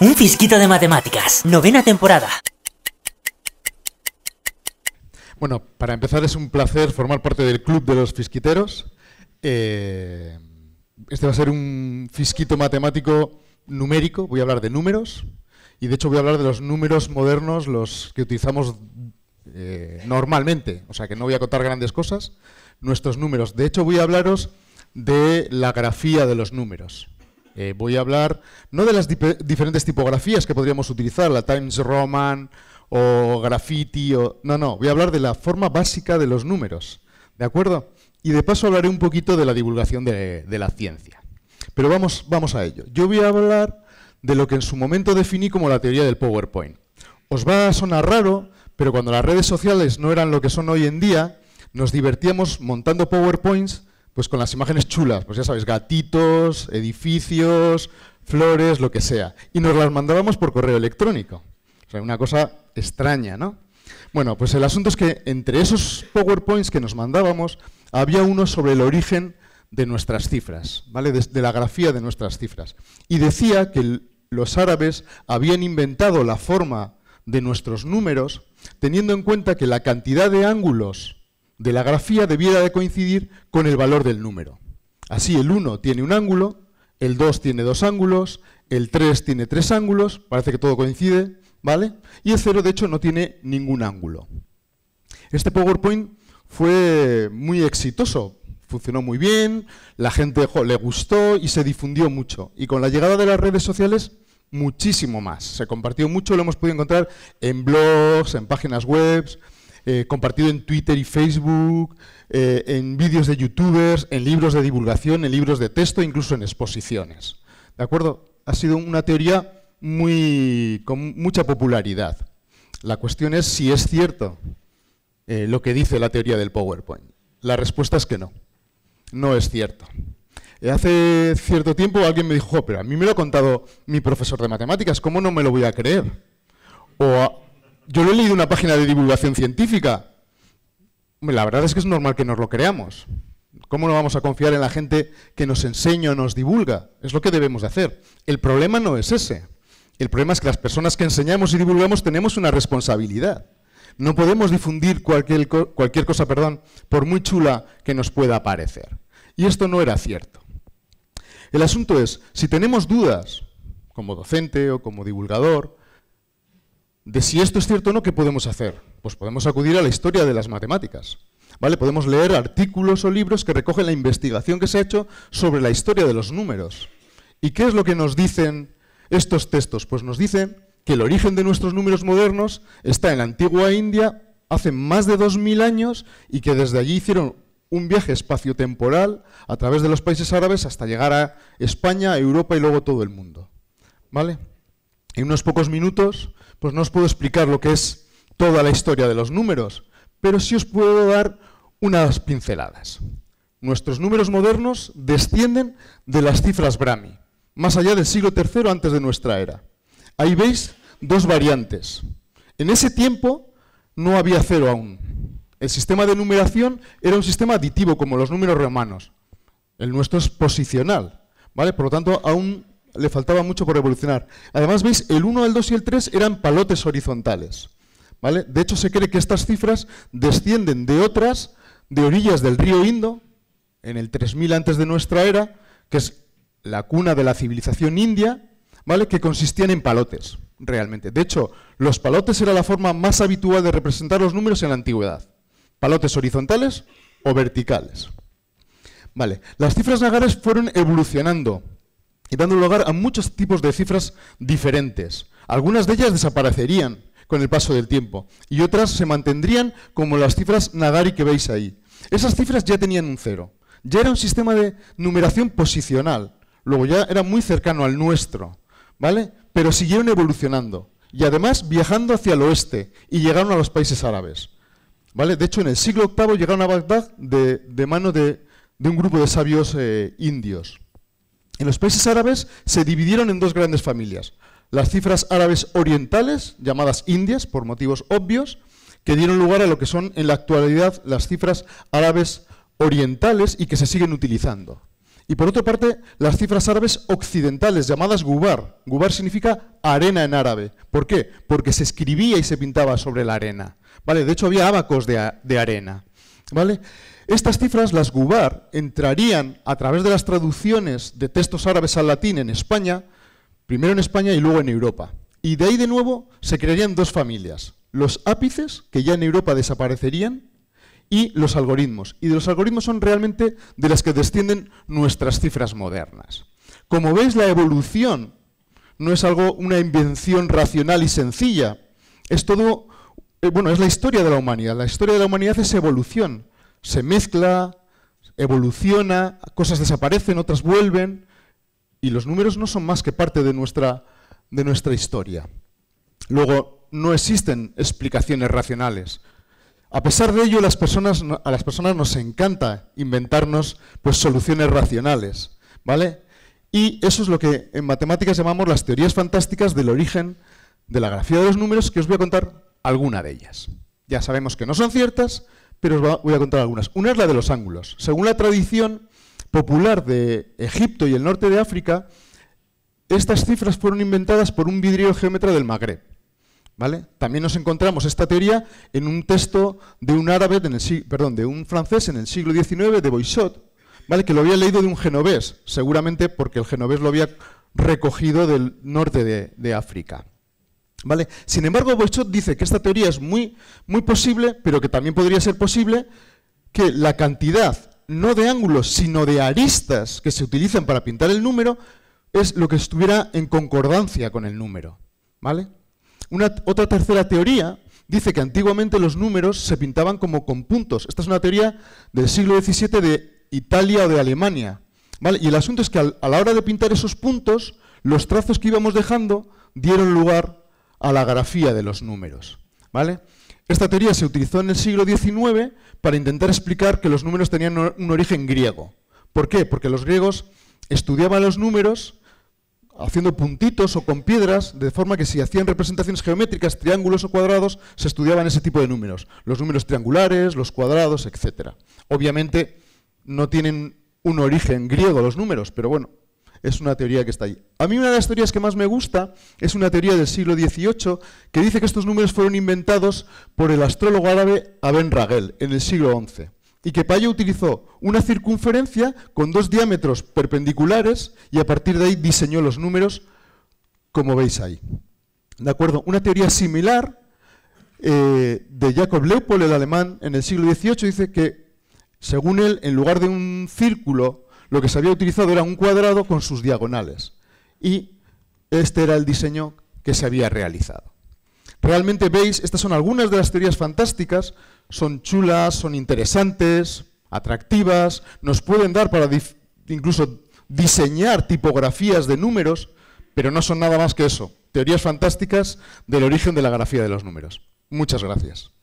Un fisquito de matemáticas, 9ª temporada. Bueno, para empezar es un placer formar parte del club de los fisquiteros. Este va a ser un fisquito matemático numérico, voy a hablar de números y de hecho voy a hablar de los números modernos, los que utilizamos normalmente, o sea que no voy a contar grandes cosas, nuestros números. De hecho voy a hablaros de la grafía de los números. Voy a hablar no de las diferentes tipografías que podríamos utilizar, la Times Roman o Graffiti, no, voy a hablar de la forma básica de los números, ¿de acuerdo? Y de paso hablaré un poquito de la divulgación de la ciencia. Pero vamos a ello. Yo voy a hablar de lo que en su momento definí como la teoría del PowerPoint. Os va a sonar raro, pero cuando las redes sociales no eran lo que son hoy en día, nos divertíamos montando PowerPoints pues con las imágenes chulas, pues ya sabéis, gatitos, edificios, flores, lo que sea. Y nos las mandábamos por correo electrónico. O sea, una cosa extraña, ¿no? Bueno, pues el asunto es que entre esos PowerPoints que nos mandábamos, había uno sobre el origen de nuestras cifras, ¿vale? De la grafía de nuestras cifras. Y decía que los árabes habían inventado la forma de nuestros números teniendo en cuenta que la cantidad de ángulos de la grafía debiera de coincidir con el valor del número. Así el 1 tiene un ángulo, el 2 tiene 2 ángulos, el 3 tiene 3 ángulos, parece que todo coincide, ¿vale? Y el 0 de hecho no tiene ningún ángulo. Este PowerPoint fue muy exitoso, funcionó muy bien, la gente le gustó y se difundió mucho. Y con la llegada de las redes sociales, muchísimo más. Se compartió mucho, lo hemos podido encontrar en blogs, en páginas web, compartido en Twitter y Facebook, en vídeos de youtubers, en libros de divulgación, en libros de texto, incluso en exposiciones. ¿De acuerdo? Ha sido una teoría con mucha popularidad. La cuestión es si es cierto lo que dice la teoría del PowerPoint. La respuesta es que no. No es cierto. Hace cierto tiempo alguien me dijo, pero a mí me lo ha contado mi profesor de matemáticas, ¿cómo no me lo voy a creer? Yo lo he leído en una página de divulgación científica. La verdad es que es normal que nos lo creamos. ¿Cómo no vamos a confiar en la gente que nos enseña o nos divulga? Es lo que debemos de hacer. El problema no es ese. El problema es que las personas que enseñamos y divulgamos tenemos una responsabilidad. No podemos difundir cualquier cosa, por muy chula que nos pueda parecer. Y esto no era cierto. El asunto es, si tenemos dudas, como docente o como divulgador, de si esto es cierto o no, ¿qué podemos hacer? Pues podemos acudir a la historia de las matemáticas, ¿vale? Podemos leer artículos o libros que recogen la investigación que se ha hecho sobre la historia de los números. ¿Y qué es lo que nos dicen estos textos? Pues nos dicen que el origen de nuestros números modernos está en la antigua India hace más de 2000 años y que desde allí hicieron un viaje espaciotemporal a través de los países árabes hasta llegar a España, a Europa y luego todo el mundo, ¿vale? En unos pocos minutos pues no os puedo explicar lo que es toda la historia de los números, pero sí os puedo dar unas pinceladas. Nuestros números modernos descienden de las cifras Brahmi, más allá del siglo III antes de nuestra era. Ahí veis dos variantes. En ese tiempo no había cero aún. El sistema de numeración era un sistema aditivo, como los números romanos. El nuestro es posicional, ¿vale? Por lo tanto, aún le faltaba mucho por evolucionar. Además, veis, el 1, el 2 y el 3 eran palotes horizontales, ¿vale? De hecho, se cree que estas cifras descienden de otras, de orillas del río Indo, en el 3000 antes de nuestra era, que es la cuna de la civilización india, ¿vale? Que consistían en palotes, realmente. De hecho, los palotes era la forma más habitual de representar los números en la antigüedad. Palotes horizontales o verticales. Vale. Las cifras nagaras fueron evolucionando y dando lugar a muchos tipos de cifras diferentes. Algunas de ellas desaparecerían con el paso del tiempo y otras se mantendrían como las cifras nagari que veis ahí. Esas cifras ya tenían un cero. Ya era un sistema de numeración posicional. Luego ya era muy cercano al nuestro, ¿vale? Pero siguieron evolucionando y además viajando hacia el oeste y llegaron a los países árabes, ¿vale? De hecho, en el siglo VIII llegaron a Bagdad de mano de un grupo de sabios indios. En los países árabes se dividieron en dos grandes familias. Las cifras árabes orientales, llamadas indias por motivos obvios, que dieron lugar a lo que son en la actualidad las cifras árabes orientales y que se siguen utilizando. Y por otra parte, las cifras árabes occidentales, llamadas gubar. Gubar significa arena en árabe. ¿Por qué? Porque se escribía y se pintaba sobre la arena. ¿Vale? De hecho, había ábacos de arena. ¿Vale? Estas cifras, las gubar, entrarían a través de las traducciones de textos árabes al latín en España, primero en España y luego en Europa. Y de ahí de nuevo se crearían dos familias. Los ápices, que ya en Europa desaparecerían, y los algoritmos. Y de los algoritmos son realmente de las que descienden nuestras cifras modernas. Como veis, la evolución no es una invención racional y sencilla. Es todo, es la historia de la humanidad. La historia de la humanidad es evolución. Se mezcla, evoluciona, cosas desaparecen, otras vuelven, y los números no son más que parte de nuestra historia. Luego, no existen explicaciones racionales. A pesar de ello, a las personas nos encanta inventarnos soluciones racionales, ¿vale? Y eso es lo que en matemáticas llamamos las teorías fantásticas del origen de la grafía de los números, que os voy a contar alguna de ellas. Ya sabemos que no son ciertas, pero os voy a contar algunas. Una es la de los ángulos. Según la tradición popular de Egipto y el norte de África, estas cifras fueron inventadas por un vidriero geómetra del Magreb. ¿Vale? También nos encontramos esta teoría en un texto de un francés en el siglo XIX, de Boixot, ¿vale? Que lo había leído de un genovés, seguramente porque el genovés lo había recogido del norte de África. ¿Vale? Sin embargo, Boixot dice que esta teoría es muy, muy posible, pero que también podría ser posible que la cantidad, no de ángulos, sino de aristas que se utilizan para pintar el número, es lo que estuviera en concordancia con el número. ¿Vale? Otra tercera teoría dice que antiguamente los números se pintaban como con puntos. Esta es una teoría del siglo XVII de Italia o de Alemania. ¿Vale? Y el asunto es que a la hora de pintar esos puntos, los trazos que íbamos dejando dieron lugar a la grafía de los números. ¿Vale? Esta teoría se utilizó en el siglo XIX para intentar explicar que los números tenían un origen griego. ¿Por qué? Porque los griegos estudiaban los números haciendo puntitos o con piedras, de forma que si hacían representaciones geométricas, triángulos o cuadrados, se estudiaban ese tipo de números. Los números triangulares, los cuadrados, etc. Obviamente no tienen un origen griego los números, pero bueno, es una teoría que está ahí. A mí una de las teorías que más me gusta es una teoría del siglo XVIII que dice que estos números fueron inventados por el astrólogo árabe Aben Ragel en el siglo XI. Y que para ello utilizó una circunferencia con dos diámetros perpendiculares y a partir de ahí diseñó los números como veis ahí. ¿De acuerdo? Una teoría similar de Jakob Leupold, el alemán, en el siglo XVIII, dice que, según él, en lugar de un círculo, lo que se había utilizado era un cuadrado con sus diagonales. Y este era el diseño que se había realizado. Realmente veis, estas son algunas de las teorías fantásticas, son chulas, son interesantes, atractivas, nos pueden dar para incluso diseñar tipografías de números, pero no son nada más que eso, teorías fantásticas del origen de la grafía de los números. Muchas gracias.